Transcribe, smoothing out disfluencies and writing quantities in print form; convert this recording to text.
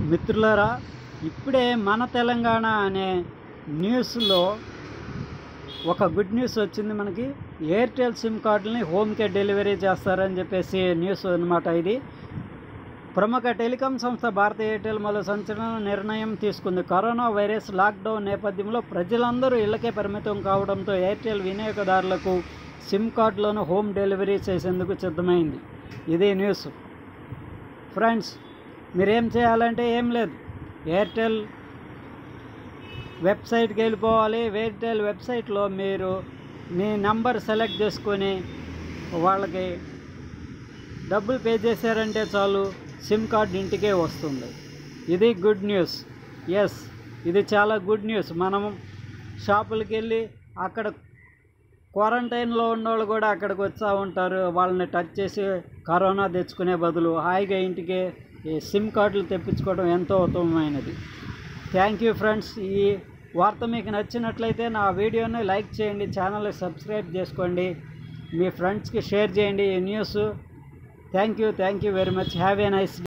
మిత్రులారా, ఇప్పుడే మన తెలంగాణ అనే న్యూస్లో ఒక గుడ్ న్యూస్ వచ్చింది మనకి. ఎయిర్టెల్ సిమ్ కార్డులని హోమ్కే డెలివరీ చేస్తారని చెప్పేసి న్యూస్ అనమాట. ఇది ప్రముఖ టెలికాం సంస్థ భారతీ ఎయిర్టెల్ మరో సంచలన నిర్ణయం తీసుకుంది. కరోనా వైరస్ లాక్డౌన్ నేపథ్యంలో ప్రజలందరూ ఇళ్లకే పరిమితం కావడంతో ఎయిర్టెల్ వినియోగదారులకు సిమ్ కార్డులను హోమ్ డెలివరీ చేసేందుకు సిద్ధమైంది. ఇదే న్యూస్. ఫ్రెండ్స్, మీరేం చేయాలంటే ఏం లేదు, ఎయిర్టెల్ వెబ్సైట్కి వెళ్ళిపోవాలి. ఎయిర్టెల్ వెబ్సైట్లో మీరు మీ నంబర్ సెలెక్ట్ చేసుకొని వాళ్ళకి డబ్బులు పే చేశారంటే చాలు, సిమ్ కార్డ్ ఇంటికే వస్తుంది. ఇది గుడ్ న్యూస్. ఎస్, ఇది చాలా గుడ్ న్యూస్. మనం షాపులకి వెళ్ళి అక్కడ క్వారంటైన్లో ఉన్నవాళ్ళు కూడా అక్కడికి వస్తూ ఉంటారు. వాళ్ళని టచ్ చేసి కరోనా తెచ్చుకునే బదులు హాయిగా ఇంటికే ఈ సిమ్ కార్డులు తెప్పించుకోవడం ఎంతో ఉత్తమమైనది. Thank you friends. ఈ వార్త మీకు నచ్చినట్లయితే నా వీడియోని లైక్ చేయండి, ఛానల్ని సబ్స్క్రైబ్ చేసుకోండి, మీ ఫ్రెండ్స్కి షేర్ చేయండి ఈ news. Thank you very much. Have a nice day.